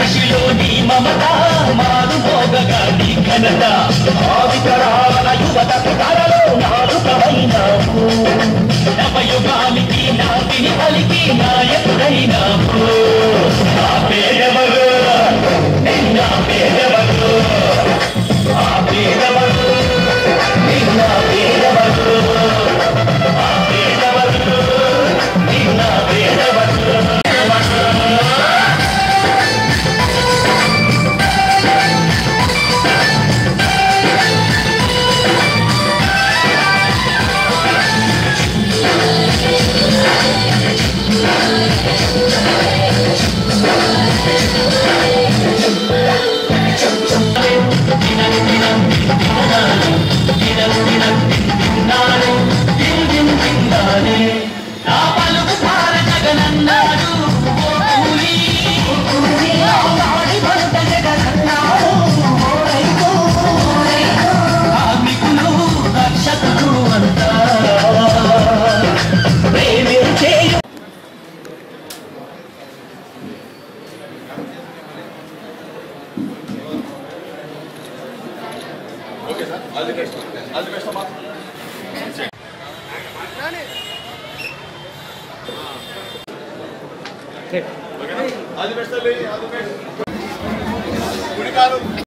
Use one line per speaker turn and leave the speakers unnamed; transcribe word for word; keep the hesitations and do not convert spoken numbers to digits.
మనిషిలోని మమత మారు మోగగా నీ ఘనత ఆవితరాల యువతకు కలలో నాలుకమైనావు నవయుగానికి నాటిని పలికి నాయకుడైనావు ఆ పేరెవరు నిన్న పేరెవరు ఆ పేరెవరు నిన్న పేరెవరు ఆ పేరెవరు నిన్న పేరెవరు
Okay, sir. All the best. All the best, Amma. Okay. All the best, all the best.